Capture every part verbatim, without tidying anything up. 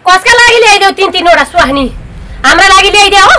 कसका लागि ल्याइदेऊ तीन तीनवटा सुहानी? हाम्रो लागि ल्याइदे हो?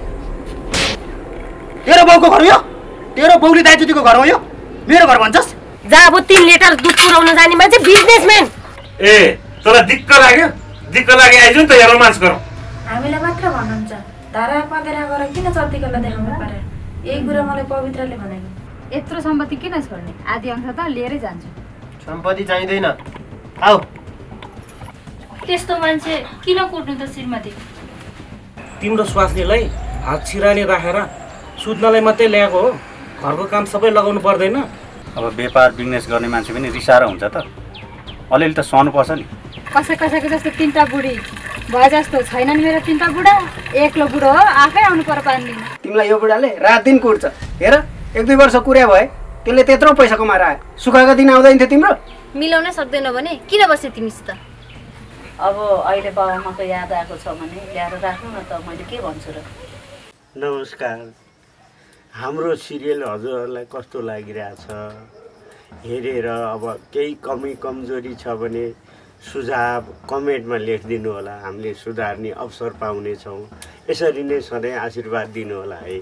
तेरो बाउको घर हो यो? तेरो बाउले दाइजुतीको घर हो यो? मेरो घर भन्छस्? जा अब तीन लिटर दुध पुराउन जाने मान्छे बिजनेसम्यान। ए तँलाई दिक्क लाग्यो? दिक्क लागि आइज नि त यहाँ रोमान्स गरौँ। हामीलाई मात्र भन्नुहुन्छ धारा पँधेरा गरेर किन जतिकोलाई देखाउनु पर्यो? यही कुरा मलाई पवित्रले भनेको। यत्रो सम्पत्ति किन छोड्ने? आधी अंश त लिएरै जान्छु। सम्पत्ति चाहिँदैन। आऊ। त्यस्तो मान्छे किन कुट्नु त श्रीमती? तिम्रो स्वास्नीलाई हात छिराले राखेर सुत्नलाई मात्रै ल्याएको हो, घरको काम सबै लगाउनु पर्दैन? अब व्यापार बिजनेस गर्ने मान्छे पनि रिसाएर हुन्छ त, अलिअलि त सहनुपर्छ नि। कसै कसैको जस्तो तिनवटा बुढी भए जस्तो छैनन् मेरो तिनवटा बुढा। एक्लो बुढो हो, आफै आउनु पर्यो पानी दिन। तिमीलाई यो बुढाले रात दिन कुट्छ। हेर एक दुई वर्ष कुर्या भए त्यसले त्यत्रो पैसा कमाएर आयो। सुखका दिन आउँदैन थियो तिम्रो? मिलाउन सक्दैन भने किन बस्यो तिमीसित? अब अहिले बाबामाको याद आएको छ भने ल्याएर राख्नु न त, मैले के भन्छु र। नमस्कार। हाम्रो सिरियल हजुरहरूलाई कस्तो लागिरहेछ हेरेर अब केही कमी कमजोरी छ भने सुझाव कमेन्टमा लेखिदिनु होला, हामीले सुधार्ने अवसर पाउनेछौँ। यसरी नै सधैँ आशीर्वाद दिनु होला है।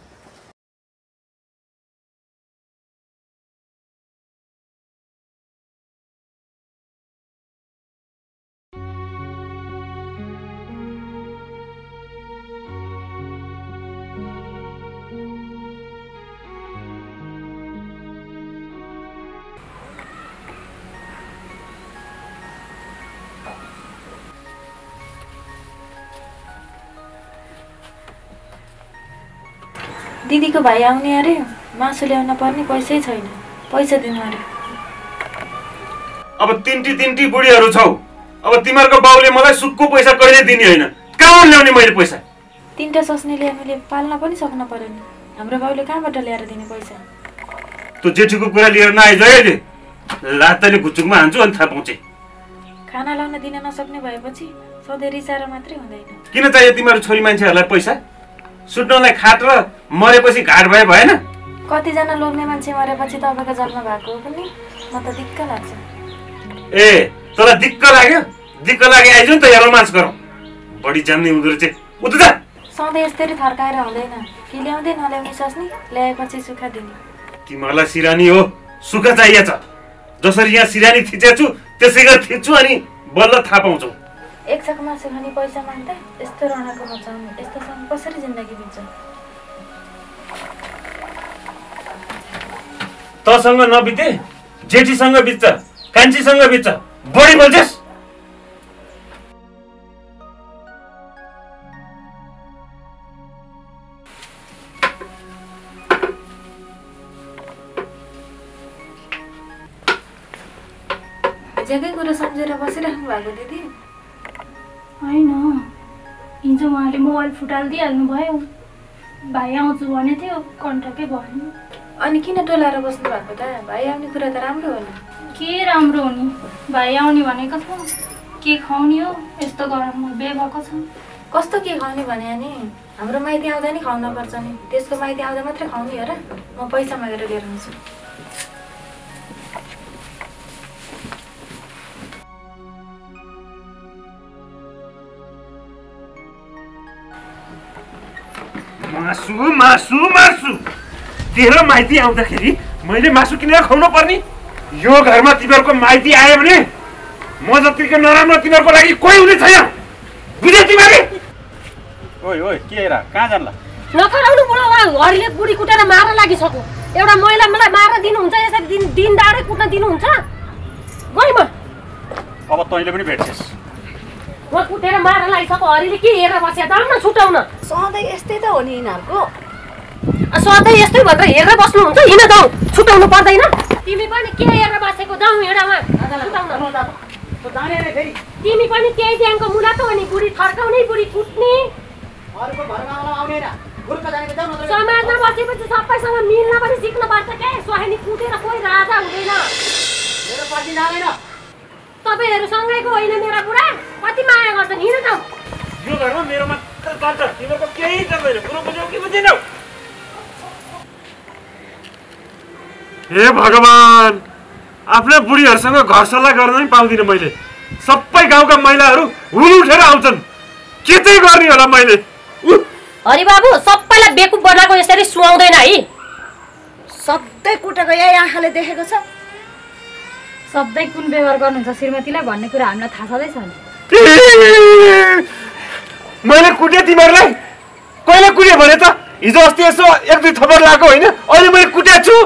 दिदीको भाइ आउने अरे, मासु ल्याउन पर्ने पैसै छैन, पैसा दिनु अरे। अब तिनटी तिनटी बुढीहरू छौ, अब तिमीहरूको बाउले मलाई सुक्को पैसा कहिले दिने होइन, कहाँ ल्याउने मैले पैसा? तीनटा सस्नेले हामीले पाल्न पनि सक्नु पर्यो नि, हाम्रो बाउले कहाँबाट ल्याएर दिने पैसा? त्यो जेठीको कुरा लिएर नआइज अहिले, लात्ताले घुचुकमा हान्छु अनि थाहा पाउँछ। खाना लाउन दिन नसक्ने भएपछि सधैँ रिसाएर मात्रै हुँदैन। किन चाहियो तिमीहरू छोरी मान्छेहरूलाई पैसा? सुत्नलाई खाट र मरेपछि घाट भए भएन? कतिजना लोग्ने मान्छे मरेपछि तपाईँको जन्म भएको हो पनि, म त दिक्क लाग्छ। ए तँलाई दिक्क लाग्यो? दिक्क लागि आइज नि त यहाँ रोमान्स गरौँ। बढी जान्ने हुँदो रहेछ, उता जा। सधैँ यस्तरी थर्काएर हुँदैन, कि ल्याउँदै नल्याउने सस्नी, ल्याएपछि सुख दिने। तिमीहरूलाई सिरानी हो, सुख चाहिएछ। जसरी यहाँ सिरानी थिचेको छु त्यसै गरी थिच्छु अनि बल्ल थाहा पाउँछौ। एक छक मासु खाने पैसा माग्दा यस्तो रणाको मचाउने, यस्तोसँग कसरी जिन्दगी बित्छ? तसँग नबिते जेठीसँग बित्छ, कान्छीसँग बित्छ, बढी बोल्छस्। जग्गै कुरा सम्झेर बसिराख्नु भएको दिदी? होइन, हिजो उहाँले मोबाइल फुटालिदिइहाल्नु भयो। भाइ आउँछु भने थियो, कन्ट्याक्टै भएन। अनि किन टोलाएर बस्नु भएको त? भाइ आउने कुरा त राम्रो हो नि। के राम्रो हो नि, भाइ आउने भनेको छ। के खुवाउने हो यस्तो गरममा बे भएको छ? कस्तो के खुवाउने भने नि, हाम्रो माइती आउँदा नि खुवाउन पर्छ नि, त्यसको माइती आउँदा मात्रै खुवाउने हो र? म पैसा मागेर लिएर आउँछु। मासु मासु मासु तेरो माइती आउँदाखेरि मैले मासु किनेर खुवाउनु पर्ने? यो घरमा तिमीहरूको माइती आयो भने म जतिको नराम्रो तिमीहरूको लागि कोही हुने छैन, बुझ्यौ तिमीले? ओइ ओइ के हेर, कहाँ जान्ला? नकराउनु बुढो, हरिले बुढी कुटेर मार्न लागिसक्यो। एउटा महिला मलाई मार्न दिनुहुन्छ, यसरी दिन दिन दाडै कुट्न दिनुहुन्छ? गई म। अब तैँले पनि भेट्छस्। म कुटेर मार्न लागिसक्यो, हरिले के हेरेर बस्या? जाउँ न छुटाउन। सधैँ यस्तै त हो नि यिनीहरूको। सधैँ यस्तै भएर हेरेर बस्नुहुन्छ, हिँड जाउँ, छुटाउनु पर्दैन? तिमी पनि के हेरेर बसेको? जाउँ हिँडामा छुटाउन। तिमी पनि त्यही ध्यानको मुला त हो नि, बुढी थर्काउने, बुढी कुट्ने। समाजमा बसेपछि सबैसँग मिल्न पनि सिक्नु पर्छ के? सुहानी कुटेर कोही राजा हुँदैन। तपाईँहरू सँगैको होइन मेरा बुढा, कति माया गर्छन्। हिँड जाउँ। यो घरमा मेरो मात्र चल्छ, तिमीहरूको केही चल्दैन। कुरो बुझ्यौ कि बुझेनौ? हे भगवान्, आफ्नै बुढीहरूसँग घर सल्लाह गर्न पनि पाउँदिनँ मैले। सबै गाउँका महिलाहरू हुल उठेर आउँछन्। के चाहिँ गर्ने होला मैले? हरि बाबु सबैलाई बेकुब बनाएको यसरी सुहाउँदैन है। सधैँ कुटेको यही आँखाले देखेको छ। सधैँ कुन व्यवहार गर्नुहुन्छ श्रीमतीलाई भन्ने कुरा हामीलाई थाहा छँदैछ नि। मैले कुटे तिमीहरूलाई? कहिले कुटे भने त? हिजो अस्ति यसो एक दुई थप्पड लगाएको होइन, अहिले मैले कुटेको छु।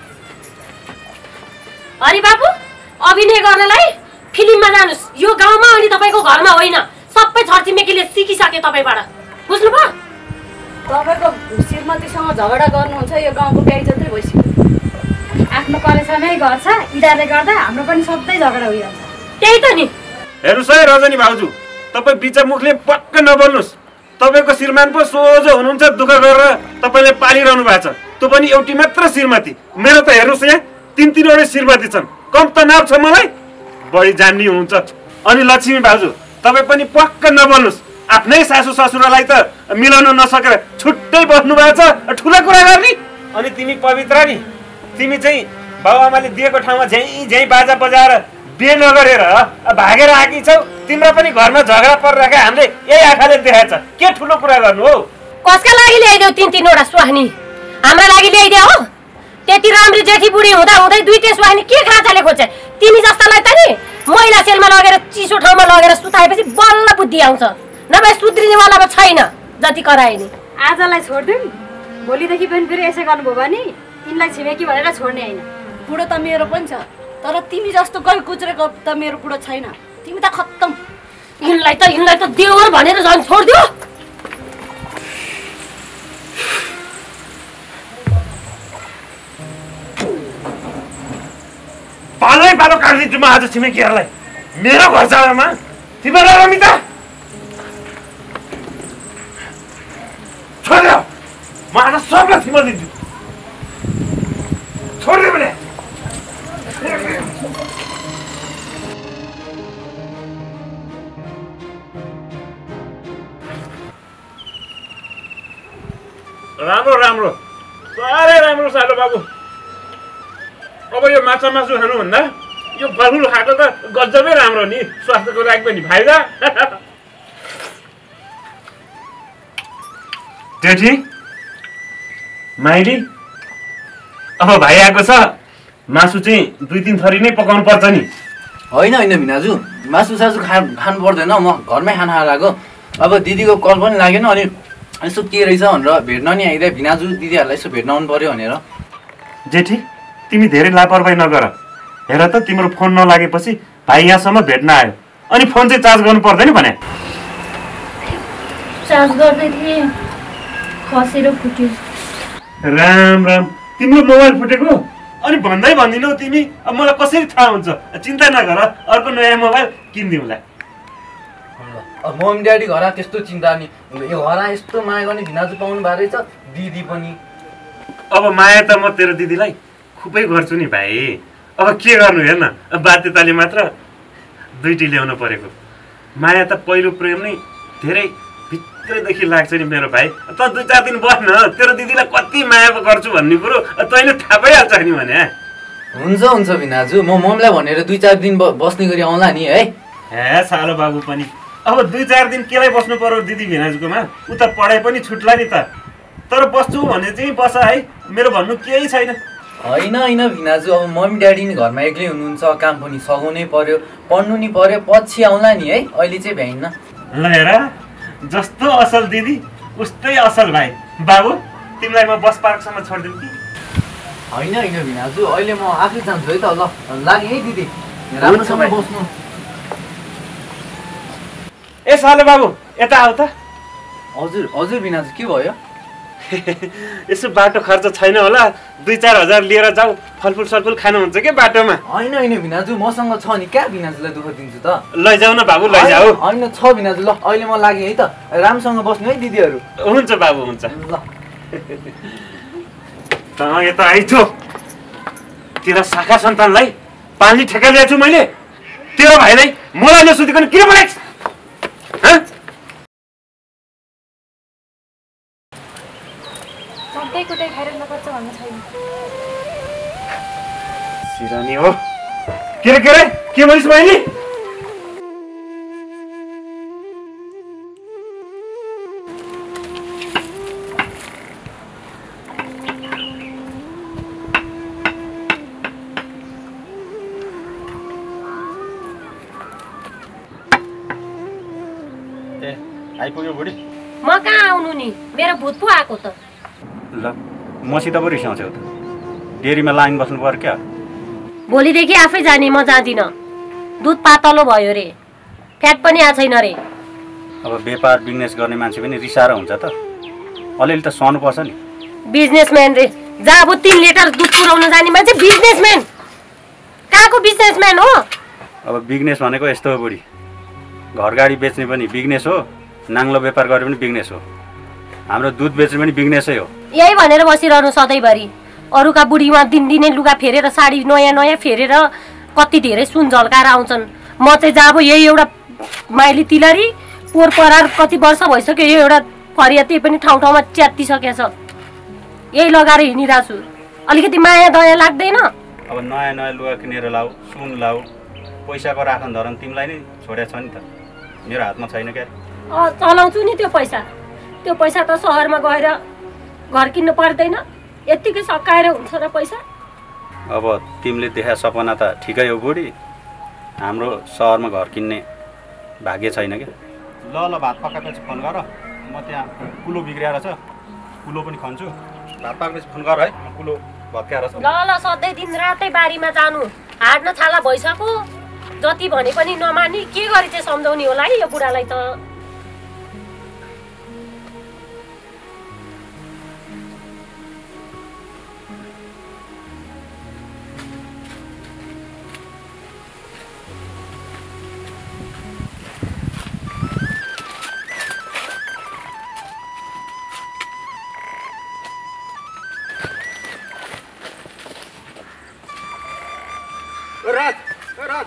हरि बाबु अभिनय गर्नलाई फिल्ममा जानुस्, यो गाउँमा अनि तपाईँको घरमा होइन। सबै छरछिमेकीले सिकिसके तपाईँबाट, बुझ्नुभयो? तपाईँको श्रीमतीसँग झगडा गर्नुहुन्छ, यो गाउँको बेइज्जतै भइसक्यो। आफ्नो कलेजमै गर्छ, इडाले गर्दा हाम्रो पनि सधैँ झगडा भइहाल्छ। त्यही त नि। हेर्नुहोस् है रजनी भाउजू, तपाईँ बिचा मुखले पक्क नबोल्नुहोस्। तपाईँको श्रीमान पो सोझो हुनुहुन्छ, दुःख गरेर तपाईँले पालिरहनु भएको छ। त्यो पनि एउटी मात्र श्रीमती। मेरो त हेर्नुहोस् यहाँ तिन तिनवटै श्रीमती छन्। कम तनाव छ मलाई, बढी जान्ने हुनुहुन्छ। अनि लक्ष्मी भाउजू तपाईँ पनि पक्क नबोल्नुहोस्। आफ्नै सासू ससुरालाई त मिलाउन नसकेर छुट्टै बस्नु भएको छ, ठुला कुरा गर्ने। अनि तिमी पवित्र नि, तिमी चाहिँ बाबुआमाले दिएको ठाउँमा झै झै बाजा बजाएर बिहे नगरेर भागेर आएकी छौ। तिम्रो पनि घरमा झगडा परिरहेको हामीले यही आँखाले देखाएको छ। के ठुलो कुरा गर्नु हो? कसका लागि ल्याइदेऊ तिन तिनवटा सुहानी? हाम्रा लागि ल्याइदेऊ हो? त्यति राम्री जेठी बुढी हुँदा हुँदै दुईटै सुहानी के खाँचाले खोज्छ? तिमी जस्तालाई त नि मैला सेलमा लगेर चिसो ठाउँमा लगेर सुताएपछि बल्ल बुद्धि आउँछ, नभए सुध्रिनेवाला पो छैन जति कराए नि। आजलाई छोडिदिउँ, भोलिदेखि पनि फेरि यसै गर्नुभयो भने यिनलाई छिमेकी भनेर छोड्ने होइन। बुढो त मेरो पनि छ, तर तिमी जस्तो गइ कुचरेको त मेरो बुढो छैन। तिमी त खत्तम। यिनलाई त यिनलाई त देवर भनेर झन् छोडिदियो। पालै पालो काटिदिन्छु म आज छिमेकीहरूलाई। मेरो घर जाँदामा तिमीहरूलाई रमिता छोडिदेऊ। म आज सबलाई थिमा दिन्छु। छोडिदियो भने राम्रो राम्रो साह्रै राम्रो सालो बाबु। अब यो माछा मासु खानुभन्दा यो फलफुल खाएको त गजबै राम्रो नि, स्वास्थ्यको लागि पनि फाइदा। जेठी माइली, अब भाइ आएको छ, मासु चाहिँ दुई तिन थरी नै पकाउनु पर्छ नि। होइन होइन भिनाजु, मासु सासु खा खानु पर्दैन, म घरमै खाना आएको। अब दिदीको कल पनि लागेन, अनि यसो के रहेछ भनेर भेट्न नि आइदिए। भिनाजु दिदीहरूलाई यसो भेट्न आउनु पर्यो भनेर। जेठी तिमी धेरै लापरवाही नगर। हेर त तिम्रो फोन नलागेपछि भाइ यहाँसम्म भेट्न आयो, अनि फोन चाहिँ चार्ज गर्नु पर्दैन भने? चार्ज गर्दै थिएँ, खसेर फुट्यो। राम राम, तिम्रो मोबाइल फुटेको? अनि भन्दै भन्दिनौ तिमी, अब मलाई कसरी थाहा हुन्छ? चिन्ता नगर, अर्को नयाँ मोबाइल किनिदिउँला। मम्मी ड्याडी घर त्यस्तो चिन्ता नि, यो घर यस्तो माया गर्ने भिनाजु पाउनु भएको रहेछ, दिदी पनि। अब माया त म तेरो दिदीलाई खुबै गर्छु नि भाइ। अब के गर्नु, हेर्न बाध्यताले मात्र दुईटी ल्याउनु परेको। माया त पहिलो प्रेम नै धेरै भित्रैदेखि लाग्छ नि मेरो भाइ। त दुई चार दिन बस्न, तेरो दिदीलाई कति माया गर्छु भन्ने कुरो तैँले थाहा पाइहाल्छ नि भने। हुन्छ हुन्छ भिनाजु, म मम्मीलाई भनेर दुई चार दिन बस्ने गरी आउँला नि है। हे सालो बाबु पनि अब दुई चार दिन केलाई बस्नु पर्यो दिदी भिनाजुकोमा? उता पढाइ पनि छुट्ला नि त। तर बस्छु भने चाहिँ बस है, मेरो भन्नु केही छैन। होइन होइन भिनाजु, अब मम्मी ड्याडी नि घरमा एक्लै हुनुहुन्छ, काम पनि सघाउनै पर्यो, पढ्नु नि पर्यो, पछि आउँला नि है, अहिले चाहिँ भ्याइन्न। ल हेर, जस्तो असल दिदी उस्तै असल भाइ। बाबु तिमीलाई म बस पार्कसम्म छोडिदिउँ कि? होइन होइन भिनाजु, अहिले म आफै जान्छु है त। ल लाग्यो है दिदी, राम्रोसँग बस्नु। ए सालो बाबु यता आऊ त। हजुर हजुर भिनाजु, के भयो? यसो बाटो खर्च छैन होला, दुई चार हजार लिएर जाऊ, फलफुल सलफुल खानुहुन्छ के बाटोमा? होइन होइन भिनाजु, मसँग छ नि, क्या भिनाजुलाई दुःख दिन्छु त। लैजाऊ न बाबु, लैजाऊ। होइन छ भिनाजु, ल अहिले म लागेँ है त, राम्रोसँग बस्नु है दिदीहरू। हुन्छ बाबु हुन्छ। ल त यता आइथ्यो, तेरा शाखा सन्तानलाई पानी ठेका ल्याएको छु मैले। तेरो भाइलाई मलाई नसोधिकन किन बोलेको? सधैँ कुटै खाएर नपर्छ भन्ने छैन। सिरानी हो। के रे के रे के भनिस् बहिनी? ए आइपुग्यो बुढी। म कहाँ आउनु नि, मेरो भूत पो आएको त। ल मसित पो रिसाउँछौ त, डेरीमा लाइन बस्नु पर्यो क्या? भोलिदेखि आफै जाने, म जाँदिनँ। दुध पातलो भयो रे, फ्याट पनि आएको छैन रे। अब व्यापार बिजनेस गर्ने मान्छे पनि रिसाएर हुन्छ त, अलिअलि त सहनु पर्छ नि। बिजनेसम्यान रे, जहाँ अब तिन लिटर दुध पुऱ्याउन जाने मान्छे बिजनेसम्यान। कहाँको बिजनेसम्यान हो? अब बिजनेस भनेको यस्तो हो बुढी, घर गाडी बेच्ने पनि बिजनेस हो, नाङ्लो व्यापार गरे पनि बिजनेस हो, हाम्रो दुध बेच्ने पनि बिजनेसै हो। यही भनेर बसिरहनु सधैँभरि। अरूका बुढीमा दिनदिनै लुगा फेरेर साडी नयाँ नयाँ फेरेर कति धेरै सुन झल्काएर आउँछन्। म चाहिँ जब यही एउटा माइली तिलरी पोहोर परार कति वर्ष भइसक्यो, यो एउटा फरिया त्यही पनि ठाउँ ठाउँमा च्यातिसकेछ। यही लगाएर हिँडिरहेको छु, अलिकति माया दया लाग्दैन? अब नयाँ नयाँ लुगा किनेर लाऊ, सुन लाऊ, पैसाको राखन धरन तिमीलाई नै छोडेको छ नि त, मेरो हातमा छैन क्या। अँ चलाउँछु नि त्यो पैसा। त्यो पैसा त सहरमा गएर घर किन्नु पर्दैन, यत्तिकै सकाएर हुन्छ र पैसा। अब तिमीले देखा सपना त ठिकै हो बुढी, हाम्रो सहरमा घर किन्ने भाग्य छैन क्या। ल ल भात पकाएपछि फोन गर, म त्यहाँ कुलो बिग्रिएर छ, कुलो पनि खन्छु। भात पाकेपछि फोन गर है, म कुलो भत्काएर छ। ल ल सधैँ दिन रातै बारीमा जानु, हाड्न छाला भइसक्यो। जति भने पनि नमानी, के गरी चाहिँ सम्झाउने होला है यो बुढालाई त। राज राज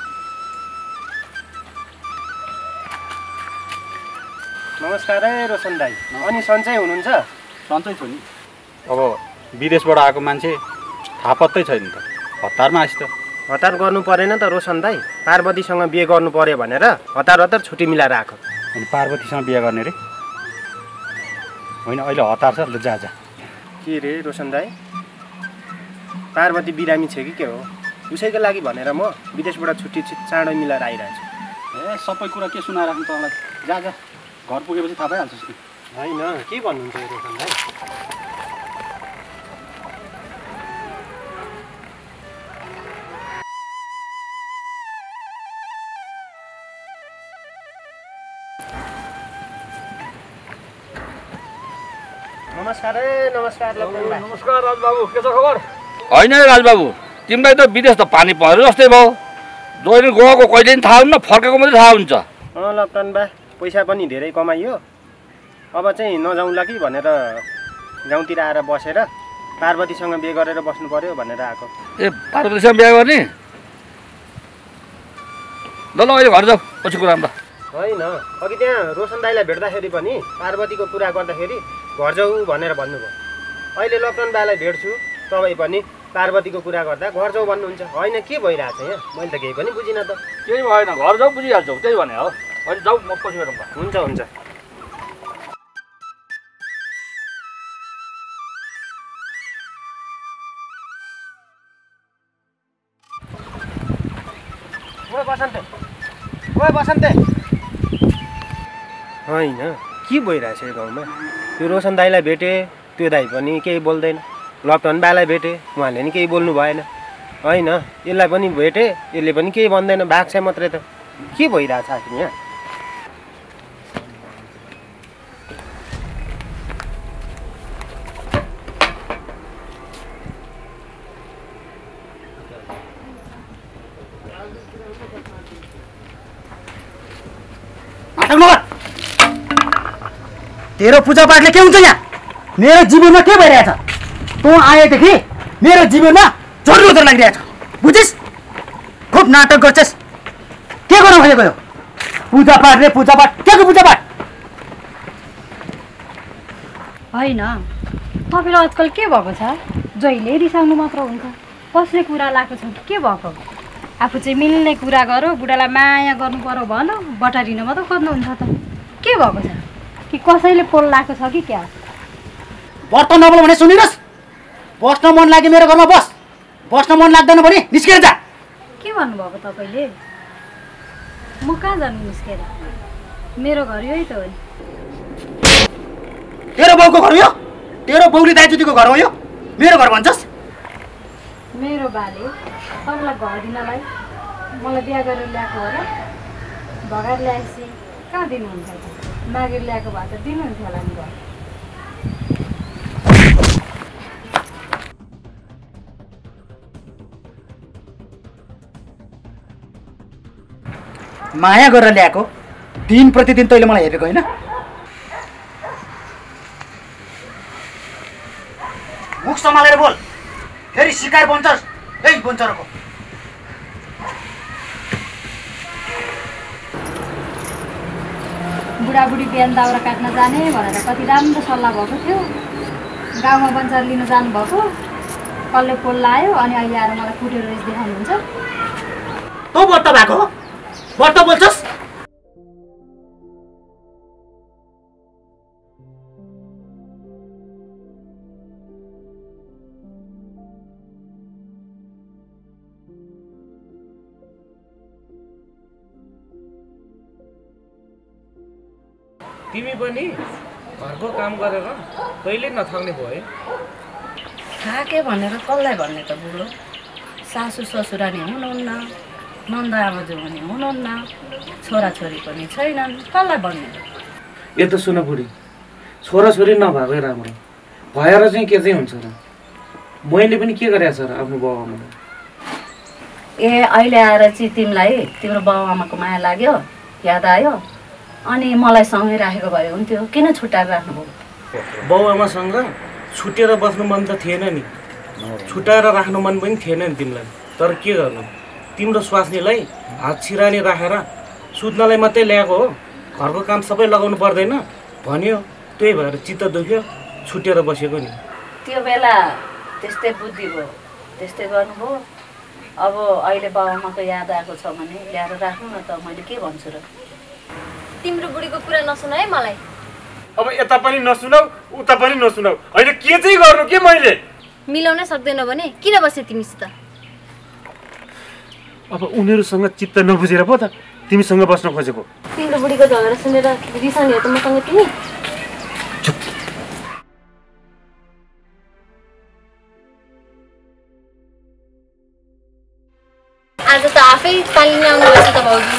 नमस्कार है रोशन दाई। अनि सन्चै हुनुहुन्छ? सन्चै छु नि। अब विदेशबाट आएको मान्छे थाहा पत्तै छैन त, हतारमा आइस त। हतार गर्नु परेन त रोशन दाई, पार्वतीसँग बिहे गर्नु पर्यो भनेर हतार हतार छुट्टी मिलाएर आएको। अनि पार्वतीसँग बिहे गर्ने रे? होइन अहिले हतार छ, ल जा जा। के रे रोशन दाई, पार्वती बिरामी छ कि के हो? उसैको लागि भनेर म विदेशबाट छुट्टी चाँडै मिलाएर आइरहेको छु। ए सबै कुरा के सुनाइराख्नु तँलाई, जा जा, घर पुगेपछि थाहा पाइहाल्छ। होइन के भन्नुहुन्छ यो रोशन दाई? नमस्कार है, नमस्कार। नमस्कार राजबाबु, के छ खबर? होइन राजबाबु, तिमीलाई त विदेश त पानी पऱ्यो जस्तै भयो। जहिले गएको कहिले पनि थाहा हुन्न, फर्केको मात्रै थाहा हुन्छ। अँ लपटन बा, पैसा पनि धेरै कमाइयो, अब चाहिँ नजाउँला कि भनेर गाउँतिर आएर बसेर पार्वतीसँग बिहे गरेर बस्नु पर्यो भनेर आएको। ए पार्वतीसँग बिहे गर्ने? ल ल अहिले घर जाऊ, पछि कुरा त। होइन अघि त्यहाँ रोशन दाईलाई भेट्दाखेरि पनि पार्वतीको कुरा गर्दाखेरि घर जाऊ भनेर भन्नुभयो। अहिले लपटन बालाई भेट्छु, तपाईँ पनि पार्वतीको कुरा गर्दा घर जाऊ भन्नुहुन्छ। होइन के भइरहेछ यहाँ, मैले त केही पनि बुझिनँ त। केही भएन, घर जाऊ बुझिहाल्छौ, त्यही भने हो। अहिले जाऊ, म पछि भेटौँ। हुन्छ हुन्छ। ओए बसन्ते, ओए बसन्ते। होइन के भइरहेछ यो गाउँमा? त्यो रोशन दाईलाई भेटेँ, त्यो दाई पनि केही बोल्दैन। लपटन बालाई भेटेँ, उहाँले नि केही बोल्नु भएन। होइन यसलाई पनि भेटेँ, यसले पनि केही भन्दैन, भाग्छ मात्रै त। के भइरहेछ आखिर यहाँ? तेरो पूजा पाठले के हुन्छ यहाँ? मेरो जीवनमा के भइरहेछ? तँ आएदेखि मेरो जीवनमा झोल उधर लागिरहेछ, बुझिस्? खुब नाटक गर्छस्। के गर्नु खोजेको यो? पूजा पाठ रे पूजा पाठ, के को पूजा पाठ? होइन तपाईँलाई आजकल के भएको छ? जहिले रिसाउनु मात्र हुन्छ, कसले कुरा लगाएको छ के भएको? आफू चाहिँ मिल्ने कुरा गरौँ, बुढालाई माया गर्नु पर्यो भनौँ, बटारिन मात्र खोज्नुहुन्छ त। के भएको छ? कि कसैले पोल लगाएको छ कि क्या? व्रत नबोल भने सुनिनुहोस्, बस्न मन लाग्यो मेरो घरमा बस, बस्न मन लाग्दैन भने निस्केर जा। के भन्नुभएको तपाईँले? म कहाँ जानु निस्केर? मेरो घर यही त हो नि। तेरो बाउको घर हो यो? तेरो बाउले दाइजुदीको घर हो यो? मेरो घर भन्छस्? मेरो बाले तपाईँलाई घर दिनलाई मलाई बिहा गरेर ल्याएको हो र? भगाएर ल्याएपछि कहाँ दिनुहुन्छ त? मागेर ल्याएको भए त दिनुहुन्थ्यो होला नि घर। माया गरेर ल्याएको दिन प्रतिदिन तैँले मलाई हेरेको होइन? मुख सम्हालेर बोल, फेरि शिकार बन्छस्। ए बन्छरको बुढाबुढी बिहान दाउरा काट्न जाने भनेर कति राम्रो सल्लाह भएको थियो। गाउँमा बन्चार लिन जानुभएको, कसले पोल लायो अनि अहिले आएर मलाई कुटेर रेस देखाउनुहुन्छ। तँ व्रत भएको हो? व्रत बोल्छस्? तिमी पनि घरको काम गरेर कहिले नथाक्ने भयो है? थाके भनेर कसलाई भन्ने त बुढो? सासू ससुरानी हुनुहुन्न, नन्द आमाजु पनि हुनुहुन्न, छोराछोरी पनि छैनन्, कसलाई भन्ने? यो त सुन बुढी, छोराछोरी नभएकै राम्रो, भएर चाहिँ के चाहिँ हुन्छ र? मैले पनि के गरेको छ र आफ्नो बाउ आमालाई? ए अहिले आएर चाहिँ तिमीलाई तिम्रो बाउ आमाको माया लाग्यो, याद आयो, अनि मलाई सँगै राखेको भए हुन्थ्यो, किन छुट्याएर राख्नुभयो? बाउ आमासँग छुटेर बस्नु मन त थिएन नि, छुट्याएर राख्नु मन पनि थिएन नि तिमीलाई। तर के गर्नु, तिम्रो स्वास्नीलाई हात छिरानी राखेर सुत्नलाई मात्रै ल्याएको हो, घरको काम सबै लगाउनु पर्दैन भन्यो, त्यही भएर चित्त दुख्यो, छुटेर बसेको नि। त्यो बेला त्यस्तै बुद्धि भयो, त्यस्तै गर्नुभयो। अब अहिले बाउ आमाको याद आएको छ भने ल्याएर राख्नु न त, मैले के भन्छु र? तिम्रो बुढीको कुरा नसुन है मलाई। अब यता पनि नसुनाऊ, उता पनि नसुनाऊ, होइन के चाहिँ गर्नु के मैले? मिलाउनै सक्दैनौ भने किन बसे तिमीसित? अब उनीहरूसँग चित्त नबुझेर पो त तिमीसँग बस्न खोजेको। तिम्रो बुढीको झगडा सुनेर रिसाउने हो त मसँग तिमी? आज त आफै पानी लिन आउनुभएछ त भाउजू।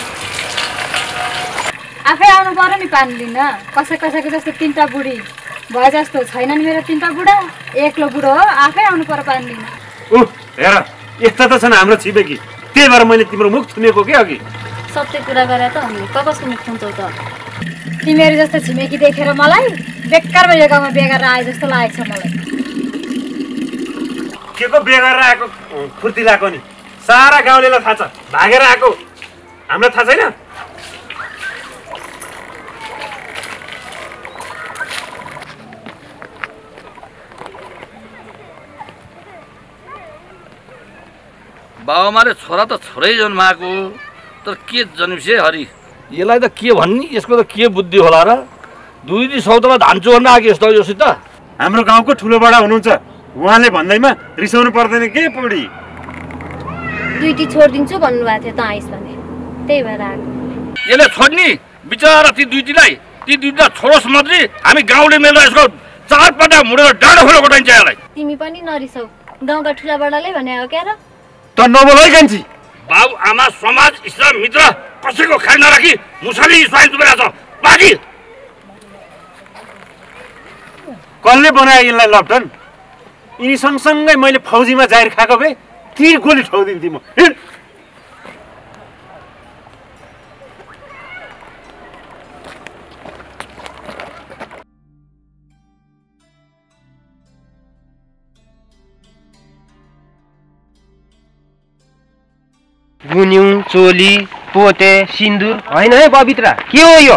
आफै आउनु पर्यो नि पानी लिन। कसै कसैको जस्तो तिनवटा बुढी भए जस्तो छैनन् मेरो तिनवटा बुढा, एक्लो बुढो हो, आफै आउनु पर्यो पानी लिन। ऊ हेर, यस्ता त छन् हाम्रो छिमेकी, त्यही भएर मैले तिम्रो मुख थुनेको के अघि। सत्य कुरा गरे त हामीले कसको मुख थुन्छौ त? तिमीहरू जस्तो छिमेकी देखेर मलाई बेकारमा यो गाउँमा बिहे गरेर आए जस्तो लागेको छ मलाई। के को बिहे गरेर आएको फुर्ती लगाएको नि? सारा गाउँलेलाई थाहा छ भागेर आएको, हामीलाई थाहा छैन? बाबुआमाले छोरा त छोरै जन्माएको, तर के जन्मिसे हरि, यसलाई त के भन्ने, यसको त के बुद्धि होला र? दुई दिन सौतला धान्छु भन्न आएको यस्तो योसित। हाम्रो गाउँको ठुलो बडा हुनुहुन्छ, उहाँले भन्दैमा रिसाउनु पर्दैन के बुढी? दुईटी छोडिदिन्छु भन्नुभएको थियो त आइस भने, त्यही भएर आएको। यसले छोड्ने बिचरा ती दुईटीलाई, ती दुईटा छोरोस् मात्रै हामी गाउँले मिलेर यसको चारपटा मुडेर डाँडो खोलो कोटाइन्छ यसलाई। तिमी पनि नरिसाउ, गाउँका ठुला बडाले भने हो क्या र? त नबोल है कान्छी। बाबु आमा समाज इष्ट मित्र कसैको ख्याल नराखी मुसाली स्वाइन चुपेर छ बाँकी। कसले बनायो यसलाई लपटन? यिनी सँगसँगै मैले फौजीमा जाहिर खाएको भए तिर गोली ठोकिदिन्थेँ म। गुन्यु, चोली, पोते, सिन्दुर होइन है पवित्र, के हो यो?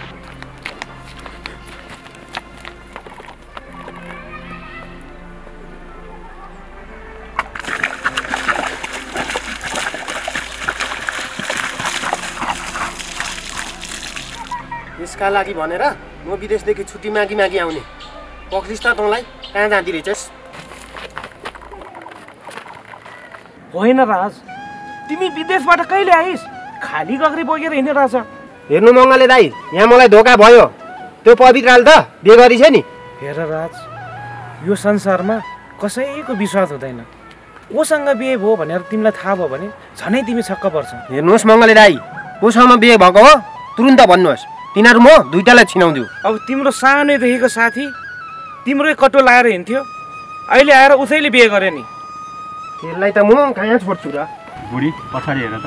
यसका लागि भनेर म विदेशदेखि छुट्टी मागी मागी आउने। पक्लिस् त तँलाई, कहाँ जाँदी रहेछस्? होइन राज, तिमी विदेशबाट कहिले आइस? खाली गगरी बोकेर हिँडेर रहेछ। हेर्नु मङ्गले दाइ, यहाँ मलाई धोका भयो। त्यो पवित्रले त बिहे गरिछ नि। हेर राज, यो संसारमा कसैको विश्वास हुँदैन। कोसँग बिहे भयो भनेर तिमीलाई थाहा भयो भने झनै तिमी छक्क पर्छ। हेर्नुहोस् मङ्गले दाइ, कोसँग बिहे भएको हो तुरुन्त भन्नुहोस्, तिनीहरू म दुइटालाई छिनाउँछु। अब तिम्रो सानैदेखिको साथी तिम्रै कटो लाएर हिँड्थ्यो, अहिले आएर उसैले बिहे गरे नि। त्यसलाई त म कहाँ छोड्छु र। बुढी पछाडि हेर त,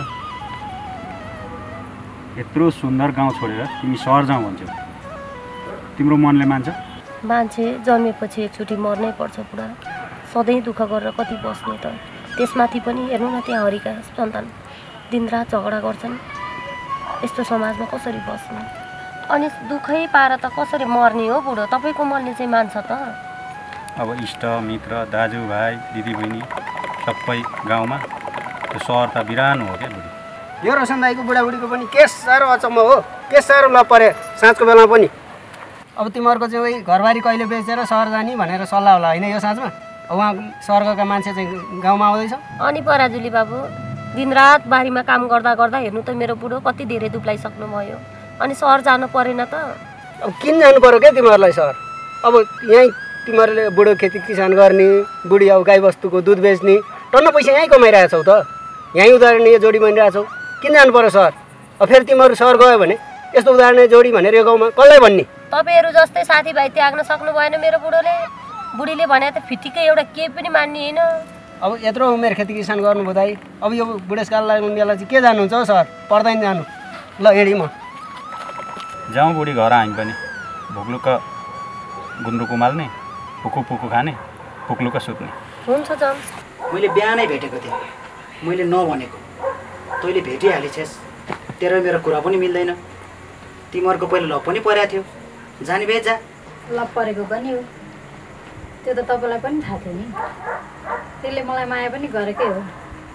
यत्रो सुन्दर गाउँ छोडेर तिमी सहर जाउँ भन्छौ, तिम्रो मनले मान्छ? मान्छे जन्मेपछि एकचोटि मर्नै पर्छ बुढा। सधैँ दुःख गरेर कति बस्ने त। त्यसमाथि पनि हेर्नु न, त्यहाँ हरिका सन्तान दिनरात झगडा गर्छन्। यस्तो समाजमा कसरी बस्ने? अनि दुःखै पाएर त कसरी मर्ने हो बुढो? तपाईँको मनले चाहिँ मान्छ त? अब इष्ट मित्र दाजुभाइ दिदीबहिनी सबै गाउँमा, त्यो सहर त बिरानो हो क्या बुढी। यो रोशन दाईको बुढाबुढीको पनि के साह्रो अचम्म हो, के साह्रो लप परे साँझको बेलामा पनि। अब तिमीहरूको चाहिँ उही घरबारी कहिले बेचेर सहर जाने भनेर सल्लाह होला होइन यो साँझमा? उहाँ स्वर्गका मान्छे चाहिँ गाउँमा आउँदैछ। अनि पराजुली बाबु, दिनरात बारीमा काम गर्दा गर्दा हेर्नु त मेरो बुढो कति धेरै दुब्लाइसक्नु भयो। अनि सहर जानु परेन त? अब किन जानु पर्यो क्या तिमीहरूलाई सहर? अब यहीँ तिमीहरूले बुढो खेती किसान गर्ने, बुढी अब गाईबस्तुको दुध बेच्ने, टन्न पैसा यहीँ कमाइरहेछौ त। यहीँ उदाहरणीय जोडी बनिरहेछौ, किन जानु पर्यो सहर? अब फेरि तिमीहरू सहर गयो भने यस्तो उदाहरणीय जोडी भनेर यो गाउँमा कसलाई भन्ने? तपाईँहरू जस्तै साथीभाइ त्याग्न सक्नु भएन मेरो बुढोले। बुढीले भने त फिटिकै एउटा केही पनि मान्ने होइन। अब यत्रो उमेर खेती किसान गर्नुभयो दाइ, अब यो बुढेसकाललाई बेला चाहिँ के जानुहुन्छ हौ सहर? पर्दैन जानु। ल हिँडी म जाउँ बुढी घर, हामी पनि भुक्लुक्क गुन्द्रुक उमाल्ने, पुकु पुकु खाने, पुक्लुक्क सुत्ने। हुन्छ जाउँ। मैले बिहानै भेटेको थिएँ, मैले नभनेको तैँले भेटिहालिछेस्। तेरो मेरो कुरा पनि मिल्दैन। तिमीहरूको पहिला लप पनि परेको थियो, जाने भए जा। लप परेको पनि हो, त्यो त तपाईँलाई पनि थाहा थियो नि। त्यसले मलाई माया पनि गरेकै हो,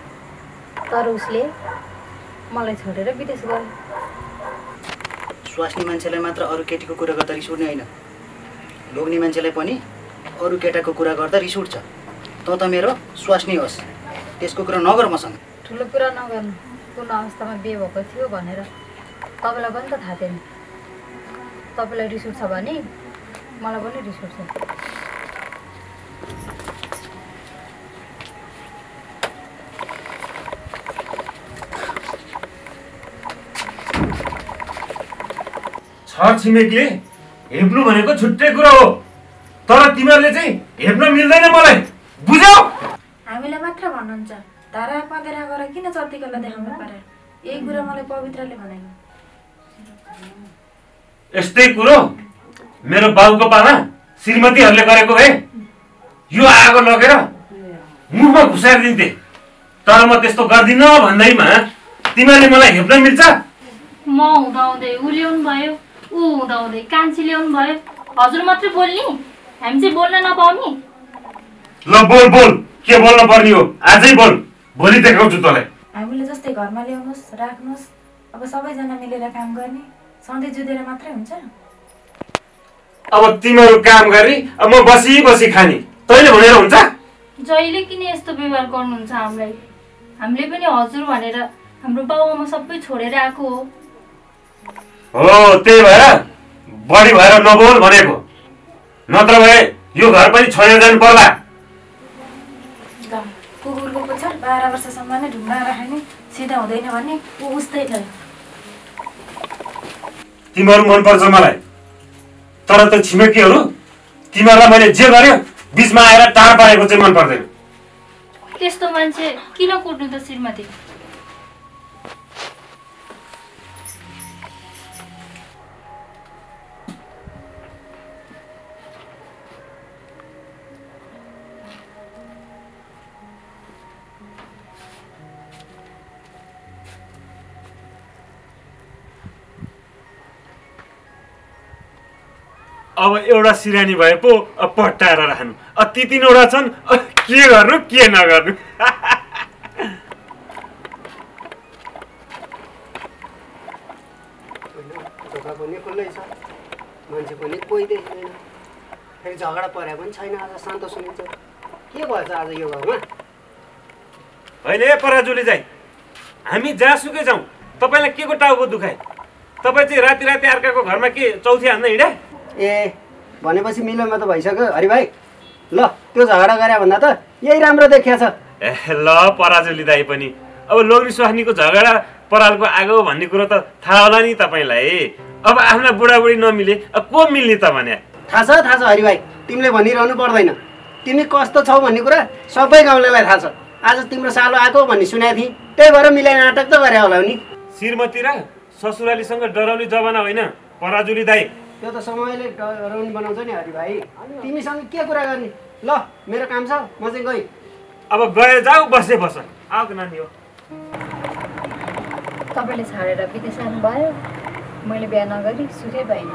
तर उसले मलाई छोडेर विदेश गयो। स्वास्नी मान्छेलाई मात्र अरू केटीको कुरा गर्दा रिस उठ्ने होइन, लोग्ने मान्छेलाई पनि अरू केटाको कुरा गर्दा रिस उठ्छ। तँ त मेरो स्वास्नी होस्, त्यसको कुरा नगर मसँग। ठुलो कुरा नगर्नु, कुन अवस्थामा बिहे भएको थियो भनेर तपाईँलाई पनि त थाहा थिएन। तपाईँलाई रिस उठ्छ भने मलाई पनि रिस उठ्छ। छर छिमेकीले हेप्नु भनेको छुट्टै कुरा हो, तर तिमीहरूले चाहिँ हेप्न मिल्दैन मलाई, बुझ्यौ? हामीलाई मात्र भन्नुहुन्छ, धारा पँधेरा गरेर किन चर्तीकल्ला देखाउनु पर्यो? यही कुरा मलाई पवित्रले भनेको। यस्तै कुरो मेरो बाबुको पाला श्रीमतीहरूले गरेको भए यो आगो लगेर मुखमा घुसाएर दिन्थे, तर म त्यस्तो गर्दिन भन्दैमा तिमीहरूले मलाई हेप्न मिल्छ? म हुँदाहुँदै उ ल्याउनु भयो, ऊ हुँदाहुँदै कान्छी ल्याउनु भयो। हजुर मात्रै बोल्ने, हामी चाहिँ बोल्न नपाउने? ल बोल बोल, के बोल्न पर्ने हो आजै बोल, भोलि देखाउँछु तँलाई। हामीले जस्तै घरमा ल्याउनुहोस् राख्नुहोस्, अब सबैजना मिलेर काम गर्ने, सधैँ जुधेर मात्रै हुन्छ? अब तिमीहरू काम गर्ने, अब म बसी बसी खाने, तैँले भनेर हुन्छ? जहिले किन यस्तो व्यवहार गर्नुहुन्छ हामीलाई? हामीले पनि हजुर भनेर हाम्रो बाउआमा सबै छोडेर आएको हो। हो, त्यही भएर बढी भएर नबोल भनेको, नत्र भए यो घर पनि छोडेर जानु पर्ला। कुकुरको पुच्छर बाह्र वर्षसम्म नै ढुङ्गा राख्ने, सिधा हुँदैन भन्ने ऊ उस्तै थियो। तिमीहरू मनपर्छ मलाई, तर त्यो छिमेकीहरू तिमीहरूलाई मैले जे गर्यो बिचमा आएर टाढा पारेको चाहिँ मन पर्दैन। त्यस्तो मान्छे किन कुट्नु त श्रीमती? अब एउटा सिरानी भए पो पट्टाएर राख्नु, ती तिनवटा छन्, के गर्नु के नगर्नु। ढोका पनि खुल्लै छ, मान्छे पनि कोही देखिँदैन, फेरि झगडा परे पनि छैन। आज शान्त सुनिन्छ, के भएछ आज यो घरमा? होइन ए पराजुली जाइ, हामी जहाँसुकै जाउँ, तपाईँलाई के को टाउको दुखाइ? तपाईँ चाहिँ राति राति अर्काको घरमा के चौथी हान्न हिँडे? ए भनेपछि मिलोमा त भइसक्यो हरि भाइ। ल त्यो झगडा गरे भन्दा त यही राम्रो देखिया छ। ए ल पराजुली दाई पनि अब लोग्री स्वास्नीको झगडा परालको आगो भन्ने कुरो त थाहा होला नि तपाईँलाई। अब आफ्ना बुढाबुढी नमिले अब को मिल्ने त भने? थाहा छ थाहा छ हरि भाइ, तिमीले भनिरहनु पर्दैन। तिमी कस्तो छौ भन्ने कुरा सबै गाउँलेलाई थाहा छ। आज तिम्रो सालो आएको भन्ने सुनेको थिएँ, त्यही भएर मिलाइ नाटक त गरे होला नि। श्रीमती र ससुरालीसँग डराउने जमाना होइन पराजुली दाई। त्यो त समयले डराउने बनाउँछ नि हरि भाइ। तिमीसँग के कुरा गर्ने? ल मेरो काम छ, म चाहिँ गएँ। अब गए जाऊ, बसे बस। आऊ नानी हो। तपाईँले छाडेर विदेश जानुभयो, मैले बिहा नगरी सुखै पाइनँ।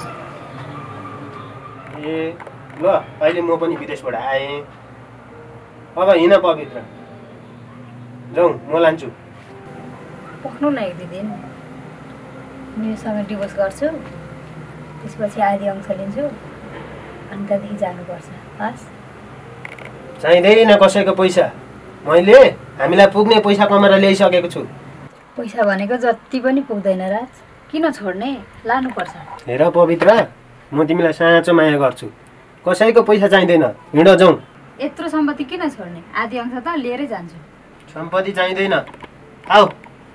ए ल अहिले म पनि विदेशबाट आएँ। अब हिँड पवित्र, जाउँ म लान्छु। पक्नु न एक दुई दिन, मेरोसँग डिभोर्स गर्छु, त्यसपछि आधी अंश लिन्छु अनि त्यहाँदेखि जानुपर्छ। हस् चाहिँदैन कसैको पैसा, मैले हामीलाई पुग्ने पैसा कमाएर ल्याइसकेको छु। पैसा भनेको जति पनि पुग्दैन राज, किन छोड्ने, लानुपर्छ। हेर पवित्र, म तिमीलाई साँचो माया गर्छु, कसैको पैसा चाहिँदैन, हिँड जाउँ। यत्रो सम्पत्ति किन छोड्ने, आधी अंश त लिएरै जान्छु। सम्पत्ति चाहिँदैन, आऊ।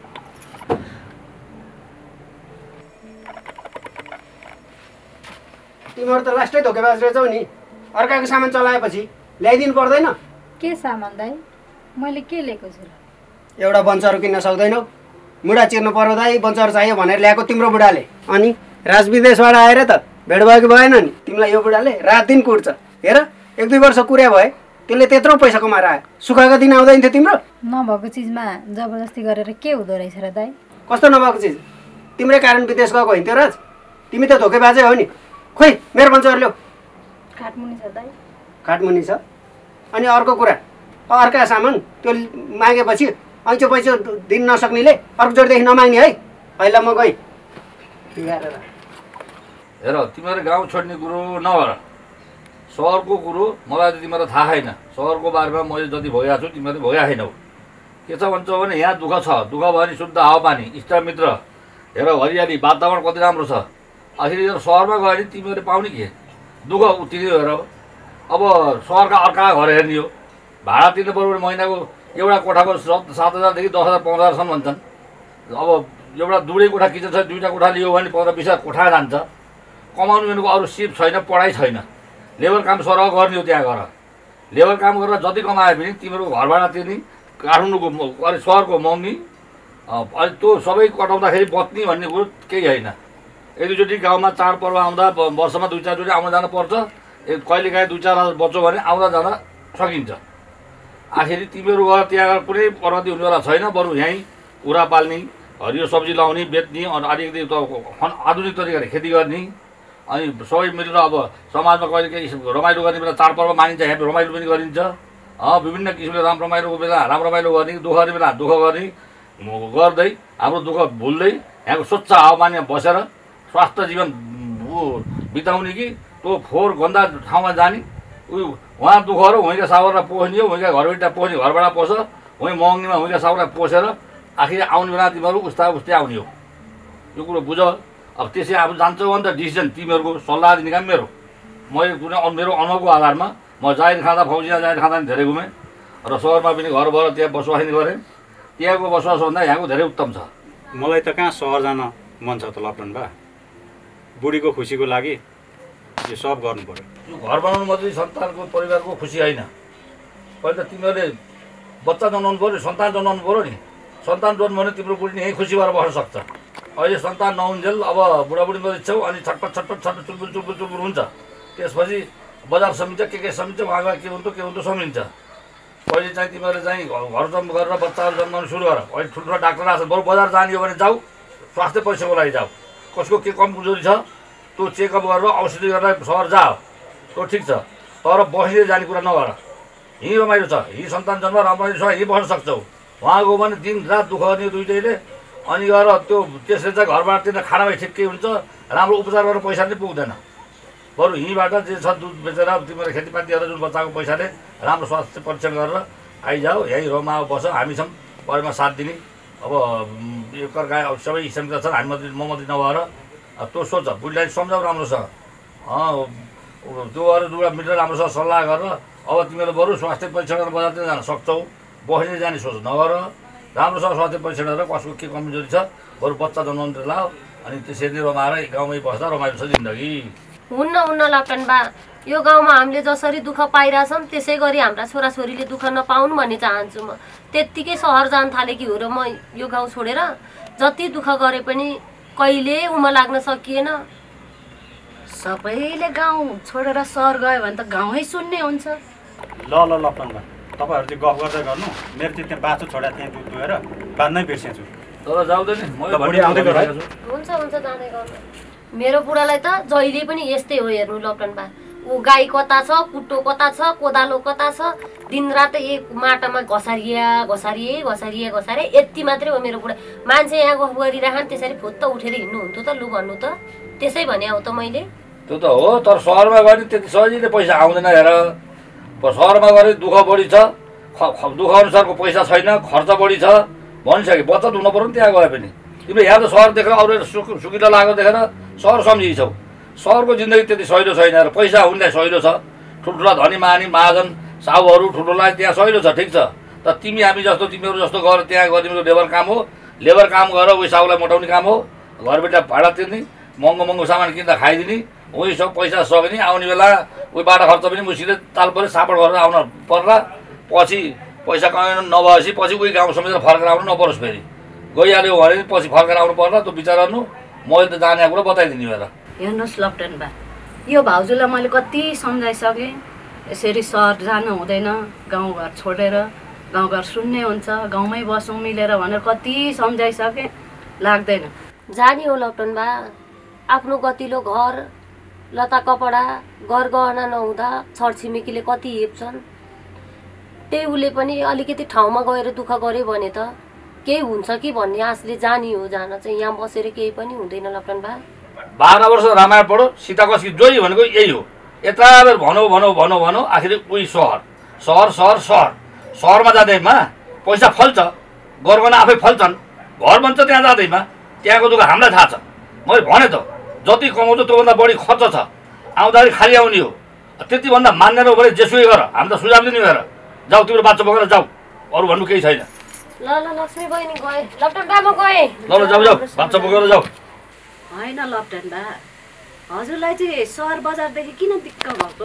तिमीहरू त लास्टै धोकेबाज रहेछौ नि। अर्काको सामान चलाएपछि ल्याइदिनु पर्दैन? के सामान दाइ, मैले के लिएको छु र? एउटा बन्चहरू किन्न सक्दैनौ? मुढा चिर्नु पर्यो दाइ, बन्चहरू चाहियो भनेर ल्याएको तिम्रो बुढाले। अनि राज विदेशबाट आएर त भेट भयो कि भएन नि? तिमीलाई यो बुढाले रात दिन कुट्छ। हेर एक दुई वर्ष कुर्या भए त्यसले त्यत्रो पैसा कमाएर आयो, सुखका दिन आउँदैन थियो तिम्रो? नभएको चिजमा जबरजस्ती गरेर के हुँदो रहेछ र दाइ? कस्तो नभएको चिज? तिम्रै कारण विदेश गएको होइन त्यो राज? तिमी त धोकेबाजै हो नि। खोइ मेरो बन्चहरू ल्याऊ। खाटमुनि छ दाइ। खाटमुनि छ? अनि अर्को कुरा, अर्का सामान त्यो मागेपछि ऐँचो पैँचो दिन नसक्नेले अर्को जोडदेखि नमाग्ने है। अहिले म गएँ। हेर तिमीहरू गाउँ छोड्ने कुरो नगर, सहरको कुरो मलाई त तिमीलाई थाहा छैन। सहरको बारेमा मैले जति भोगेको छु तिमीहरूले भोगेको छैनौ। के छ भन्छौ भने यहाँ दुःख छ, दुःख भयो भने शुद्ध हावापानी, इष्टमित्र, हेर हरियाली, वातावरण कति राम्रो छ। आखिर यो सहरमा गयो भने तिमीहरूले पाउने के? दुःख उति नै हेर। अब सहरका अर्का घर हेर्ने हो, भाडा तिर्नु पऱ्यो भने महिनाको एउटा कोठाको सात हजारदेखि दस हजार पाँच हजारसम्म भन्छन्। अब एउटा दुवै कोठा किचन छ, दुईवटा कोठा लियो भने पन्ध्र बिस हजार कोठा जान्छ। कमाउनु भनेको अरू सिप छैन, पढाइ छैन, लेबर काम सरह गर्ने हो। त्यहाँ गएर लेबर काम गरेर जति कमायो भने तिम्रो घर भाडा तिर्ने, काठमाडौँको अलिक सहरको महँगी, अहिले त्यो सबै कटाउँदाखेरि बच्ने भन्ने कुरो केही होइन। एक दुईचोटि गाउँमा चाडपर्व आउँदा वर्षमा दुई चारचोटि आउन जानु पर्छ। कहिले काहीँ दुई चार हजार बच्चो भने आउँदा जान सकिन्छ। आखिर तिमीहरू गएर त्यहाँ कुनै प्रगति हुनेवाला छैन, बरु यहीँ कुरा पाल्ने, हरियो सब्जी लाउने, बेच्ने, अनि अलिकति आधुनिक तरिकाले खेती गर्ने, अनि सबै मिलेर अब समाजमा कहिले केही रमाइलो गर्ने बेला चाडपर्व मानिन्छ, यहाँ रमाइलो पनि गरिन्छ। विभिन्न किसिमले राम रमाइलोको बेला राम रमाइलो गर्ने, दुःख गर्ने बेला दुःख गर्ने गर्दै हाम्रो दुःख भुल्दै यहाँको स्वच्छ हावापानीमा बसेर स्वास्थ्य जीवन बिताउने कि त्यो फोहोर गन्दा ठाउँमा जाने। उयो उहाँ दुःख र उहीँका सावरलाई पोस्ने हो, उहीँका घरबैठा पोस्ने घरबाट पोस, उहीँ महँगीमा उहीँका सावरलाई पोसेर आखिर आउने बेला तिमीहरू उस्ता उस्तै आउने हो। यो कुरो बुझ। अब त्यसै अब जान्छौ भने त डिसिजन तिमीहरूको, सल्लाह दिने काम मेरो। मैले कुनै मेरो अनुभवको आधारमा म जाहिर खाँदा फौजीमा जाहिर खाँदा पनि धेरै घुमेँ र सहरमा पनि घर भएर त्यहाँ बसोबास गरेँ। त्यहाँको बसोबासभन्दा यहाँको धेरै उत्तम छ। मलाई त कहाँ सहर जान मन छ त लपटन बा। बुढीको खुसीको लागि यो सब गर्नु पर्यो। यो घर बनाउनु मात्रै सन्तानको परिवारको खुसी होइन। पहिला तिमीहरूले बच्चा जन्माउनु पऱ्यो, सन्तान जन्माउनु पऱ्यो नि। सन्तान जन्मायो भने तिम्रो बुढी यहीँ खुसी भएर बस्न सक्छ। अहिले सन्तान नहुन्जेल अब बुढाबुढी मात्रै छौ, अनि छटपट छटपट छटपट चुलबुल चुलबुल चुलबुल हुन्छ। त्यसपछि बजार समिन्छ, के के समिन्छ, उहाँ गएर के हुन्थ्यो के हुन्थ्यो समिन्छ। पहिले चाहिँ तिमीहरूले चाहिँ घर जन्म गरेर बच्चाहरू जन्माउनु सुरु गर। अहिले ठुल्ठुलो डाक्टर आएको छ, बरु बजार जाने हो भने जाऊ, स्वास्थ्य पैसाको लागि जाऊ। कसको के कमजोरी छ त्यो चेकअप गरेर औषधि गरेर सहर जाऊ, त्यो ठिक छ। तर बस्ने जाने कुरा नगर। यहीँ रमाइलो छ, यहीँ सन्तान जन्म रमाइलो छ, यहीँ बस्न सक्छौ। उहाँ गयो भने दिन रात दुःख गर्ने दुइटैले, अनि गएर त्यो त्यसले चाहिँ घरबाट तिनीहरू खानामै ठिकै हुन्छ, राम्रो उपचार गरेर पैसा पनि पुग्दैन। बरु यहीँबाट जे छ दुध बेचेर तिमीहरू खेतीपाती गरेर जुन बच्चाको पैसाले राम्रो स्वास्थ्य परीक्षण गरेर आइजाऊ, यहीँ रोमा बस, हामी छौँ परेमा साथ दिने। अब एकर गाई सबै हिसाबका छन् हामी मात्रै म मात्रै नभएर तँ सोच बुढीलाई सम्झाउ राम्रोसँग त्यो अरू दुवटा मिलेर राम्रोसँग सल्लाह गरेर अब तिमीहरू बरु स्वास्थ्य परीक्षण गरेर बजारतिर जान सक्छौ बस्ने जाने सोच नगर राम्रोसँग स्वास्थ्य परीक्षण गरेर कसको के कमजोरी छ बरु बच्चा जन्माउनु लाऊ अनि त्यसरी रमाएर गाउँमै बस्दा रमाइलो छ जिन्दगी। हुन्न हुन्न लप्टन बा यो गाउँमा हामीले जसरी दुःख पाइरहेछौँ त्यसै गरी हाम्रा छोराछोरीले दुःख नपाउन् भन्ने चाहन्छु म। त्यत्तिकै सहर जान थाले कि हो र म यो गाउँ छोडेर जति दुःख गरे पनि कहिले उमा लाग्न सकिएन। सबैले गाउँ छोडेर सहर गयो भने त गाउँै सुन्ने हुन्छ। ल ल लप्टन बा तपाईँहरू चाहिँ गफ गर्दै गर्नु मेरो चाहिँ त्यहाँ बाछो छोडा त्यहाँ दुध दुहेर बाँध्नै बिर्सेछु। तर जाउँदैन हुन्छ हुन्छ जाँदै गर्नु। मेरो बुढालाई त जहिले पनि यस्तै हो हेर्नु लप्टन बा ऊ गाई कता छ कुट्टो कता छ कोदालो कता छ दिनरात एक माटामा घसारिया घसारिए घसारिए घसारे यति मात्रै हो मेरो बुढा। मान्छे यहाँ गफ गरिरहन् त्यसरी फुत्त उठेर हिँड्नुहुन्थ्यो त लु भन्नु त त्यसै भने हो त मैले। त्यो त हो तर सहरमा गयो त्यति सजिलै पैसा आउँदैन हेर सहरमा गरे दुःख बढी छ दुःख अनुसारको पैसा छैन खर्च बढी छ भनिसके बचत हुनु पर्यो नि त्यहाँ गए पनि। तिमीले यहाँ त सहर देखेर अरू सुख सुकिलो लागेको देखेर सहर सम्झिन्छौ सहरको जिन्दगी त्यति सहिलो छैन र पैसा हुनेलाई सहिलो छ ठुल्ठुला धनी मानी महाजन साहुहरू ठुल्ठुलाई त्यहाँ सहिलो छ ठिक छ तर तिमी हामी जस्तो तिमीहरू जस्तो गएर त्यहाँ गएर तिम्रो लेबर काम हो लेबर काम गरेर उही साहुलाई मोटाउने काम हो घरबेटा भाडा तिर्ने महँगो महँगो सामान किन्दा खाइदिने उही सब पैसा सक्ने आउने बेला उही बाटो खर्च पनि मुसिँदै ताल पऱ्यो सापट गरेर आउन पर्ला पछि पैसा कमाउनु नभएपछि पछि उही गाउँ समेत फर्केर आउनु नपरोस् फेरि गइहाल्यो भने पछि फर्केर आउनु पर्ला त्यो विचार गर्नु मैले त जाने कुरा बताइदिने भएर। हेर्नुहोस् लप्टन बा यो भाउजूलाई मैले कति सम्झाइसकेँ यसरी सहर जानु हुँदैन गाउँघर छोडेर गाउँघर सुन्ने हुन्छ गाउँमै बसौँ मिलेर भनेर कति सम्झाइसकेँ लाग्दैन। जाने हो लप्टन बा आफ्नो गतिलो घर लता कपडा घर गहना नहुँदा छरछिमेकीले कति हेप्छन् त्यही उसले पनि अलिकति ठाउँमा गएर दुःख गऱ्यो भने त केही हुन्छ कि भन्ने आशले जाने हो जान चाहिँ यहाँ बसेर केही पनि हुँदैन लप्टन बा। बाह्र वर्ष रामायण पढो सीता कसकी जोई भनेको यही हो यता बेर भनौँ भनौँ भनौँ भनौँ आखिर उही सहर सहर सहर सहर सहरमा जाँदैमा पैसा फल्छ गरगहना आफै फल्छन् घर बन्छ त्यहाँ जाँदैमा त्यहाँको दुःख हामीलाई थाहा छ। मैले भने त जति कमाउँछ त्योभन्दा बढी खर्च छ आउँदाखेरि खाली आउने हो त्यतिभन्दा मान्दैन भने जेसुकै गर हामी त सुझाव दिने भएर जाऊ तिम्रो बाच्चा बोकेर जाऊ अरू भन्नु केही छैन। ल ल लक्ष्मी बहिनी गए लप्टन बा म गएँ ल ल जाऊ जाऊ बाच्चा बोकेर जाऊ। होइन लप्टन बा हजुरलाई चाहिँ सहर बजारदेखि किन दिक्क भएको?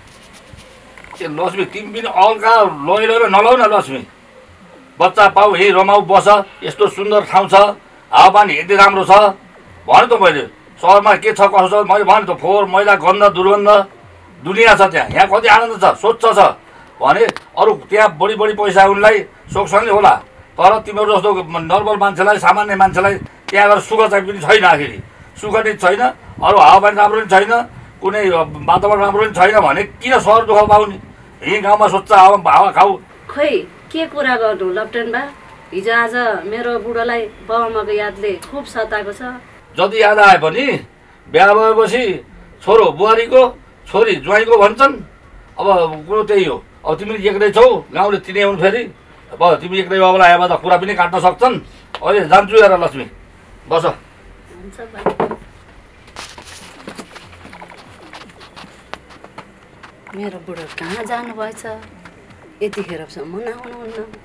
ए लक्ष्मी तिमी पनि अल्का लैलो र नलाउ न लक्ष्मी बच्चा पाऊ हे रमाऊ बस यस्तो सुन्दर ठाउँ छ हावापानी यति राम्रो छ भने त मैले सहरमा के छ कसो छ मैले भने त फोहोर मैला गन्ध दुर्गन्ध दुनियाँ छ त्यहाँ यहाँ कति आनन्द छ स्वच्छ छ भने अरू त्यहाँ बढी बढी पैसा उनलाई सोखसँगै होला तर तिमीहरू जस्तो नर्मल मान्छेलाई सामान्य मान्छेलाई त्यहाँ गएर सुख चाहिँ पनि छैन आखिरी सुख नै छैन अरू हावापानी राम्रो पनि छैन कुनै वातावरण राम्रो पनि छैन भने किन सहर दुःख पाउने यहीँ गाउँमा स्वच्छ हावा हावा खाऊ। खै के कुरा गर्नु लप्टन बा हिजो आज मेरो बुढोलाई बाबामाको यादले खुब सताएको छ। जति याद आए पनि बिहा भएपछि छोरो बुहारीको छोरी ज्वाइँको भन्छन् अब कुरो त्यही हो। अब तिमी एक्लै छौ गाउँले तिनी आउनु फेरि अब तिमी एक्लै बाबालाई आए त कुरा पनि काट्न सक्छन्। अहिले जान्छु हेर लक्ष्मी बस। मेरो बुढो कहाँ जानुभएछ यतिखेरसम्म नआउनुहुन्न।